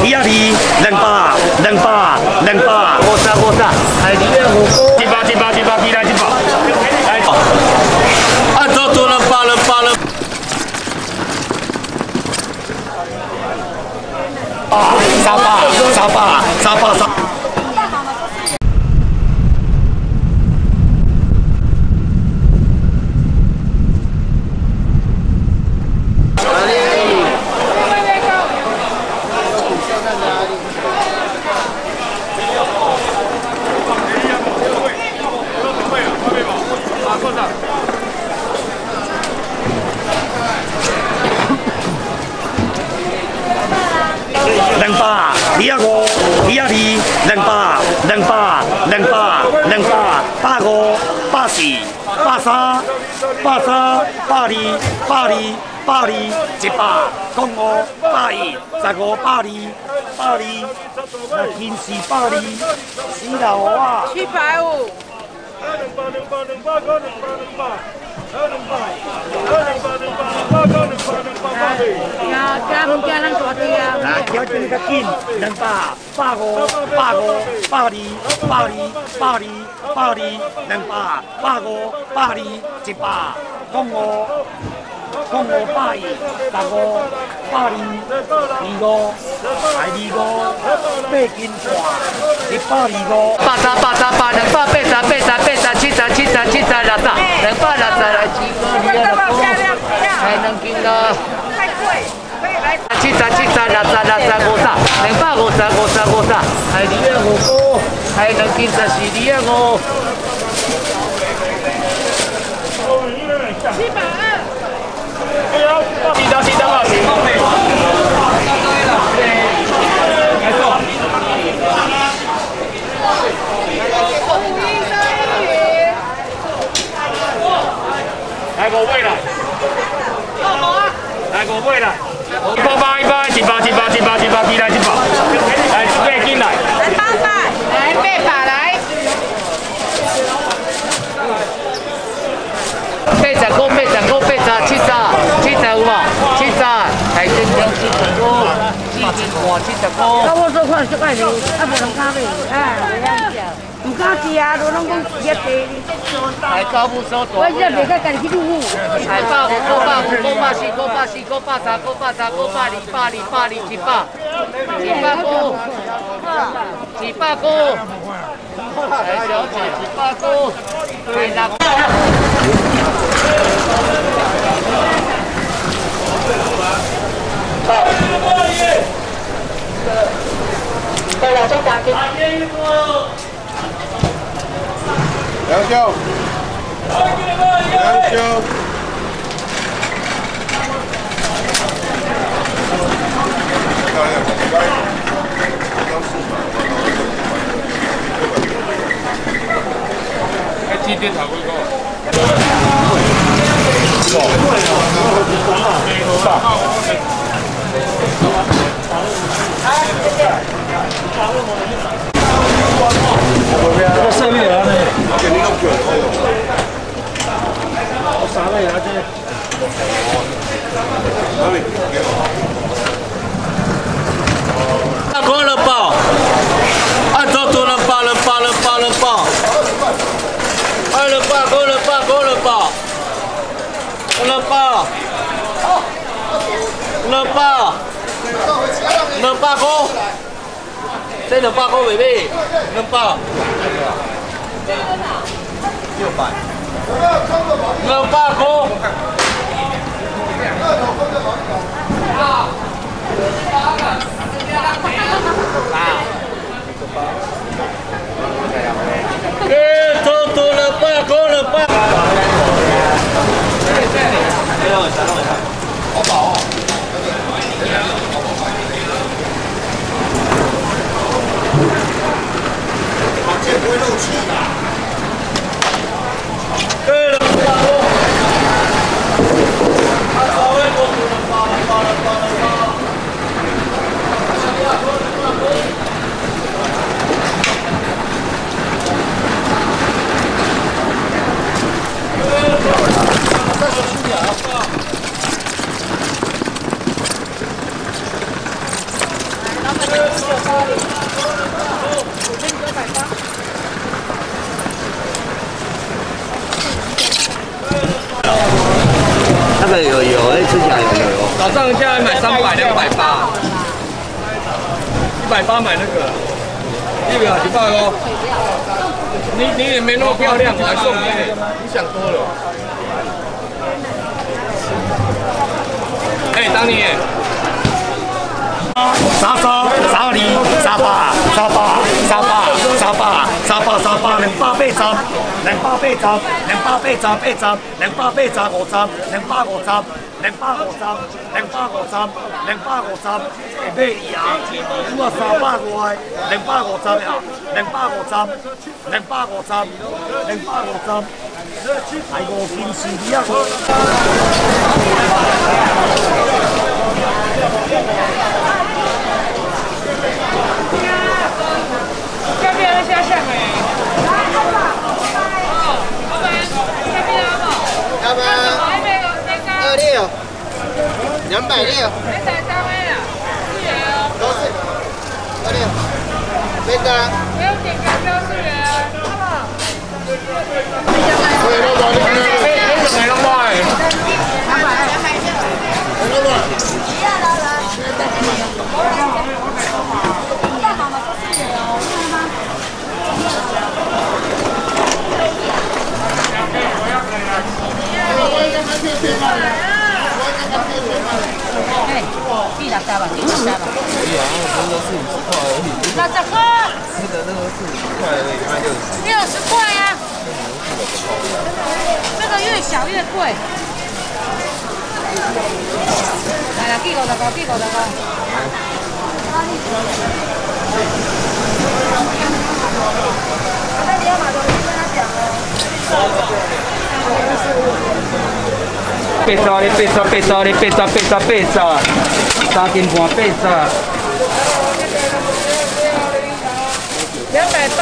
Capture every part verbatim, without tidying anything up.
二二零八零八零八五三五三，系二二五七八七八七八七来七八，来，按照多了八了八了。啊，沙巴沙巴沙巴沙。 零八二一五二一二零八零八零八零八八五八四八三八三八二八二八二一八九五八一十五八二八二金四八二四六啊七百五。 二零八零八零八九零八零八，二零八二零八零八八九零八零八八零。 呀，加唔加咱大啲啊？ 嗱，叫你個金零八八五八五八二八二八二八二零八八五八二一八九五九五八二十五八二二五係二五八金華一八二五八三八三八零八八三八三八三七三七三七三六三零八六三來七個二六五係能見啦。 七三七三六三六三五三零八五三五三五三係二一五五係能見十四二一五。 七百二。 四張四張啊！來個位來。來個位來。 一八八一八七八七八七八七八七来七八，来八进来， 来八百，来八百来， 八十九八十九八十七十七十有冇？七十係正正七十九，七千五七十九。 咁我做可能食塊料，啊無能咖啡，啊唔啱食，唔敢食啊，都攏講熱地。 係高不收多。 我一日家家己去煮。 係八五九八五九八四九八四九八三九八三九八二八二八二七八，七八九，七八九，係小姐七八九，係六。 對啦，中間嘅。 梁兄，梁兄，喺幾點頭嗰個？ 这个设备啊，给你个卷子。我啥了呀？这。哪里？ 大锅了爆，按照多了爆了爆了爆了爆，二了爆够了爆够了爆，了爆，了爆，了爆够。 真的八个 baby， 能八，六百，能八个，啊，哎，多多了八个了八，好饱。 不会漏气的。 对了，大哥，他稍微过去了，发了发了发了发。 那个有有，哎，吃起来有有有。 早上现在买三百，两百八，一百八买那个，一百几百哦。你你也没那么漂亮，我还送你，你想多了。哎，当你。 三三三二三八三八三八三八三八三八两百八十两百八十两百八十八十两百八十五十两百五十两百五十两百五十两百五十会买你啊！拄啊三百外，两百五十啊，两百五十两百五十两百五十，还五斤四二啊！ 下面的下下面。 要不然二六，两百六。都是二六，没得了。 不用点个标志员。 没那么快。 哎，地两三吧，地两三吧。 可以啊，那个是五十块而已。 那这个吃的那个是五十块而已，卖六十。 六十块呀。这个越小越贵。来了，几五十块，几五十块。 八十哩，八十，八十哩，八十，八十，八十，三斤半八十。 两百八。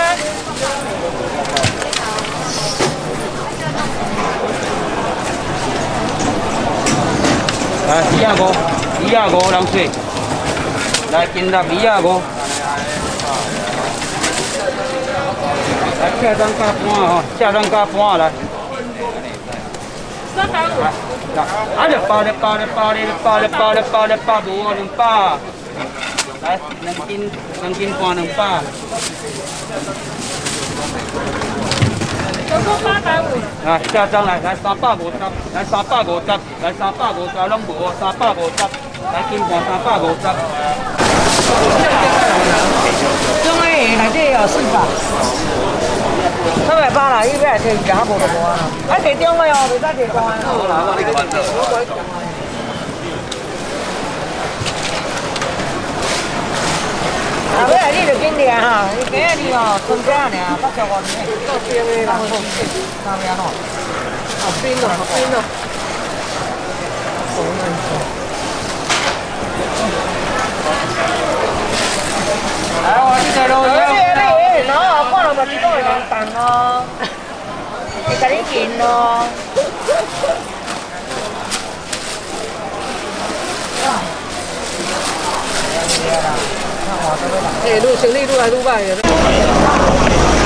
来，二廿五，二廿五，人做。来，斤六二廿五。来，下张加半吼，下张加半来。 三百五。 来，啊，就包了，包了，包了，包了，包了，包了，包无哦，两百。来，两斤，两斤半，两百。 总共八百五。 来，下张来，来三百五十，来三百五十，来三百五十，拢无哦，三百五十，来斤半三百五十。 中 A 内底有四百。三百八啦，伊要来摕食无就无啊。啊，摕中的哦，袂使摕大的哦。好啦，我你个反正。啊，要来你就紧抓哈，伊今仔日哦，春节尔，八十五年。够冰的啦，三面哦。好冰哦，好冰哦。 来，我这个咯。 然后看到嘛，这种会难当哦，会甲你见哦。哎，愈生理愈来愈歹个。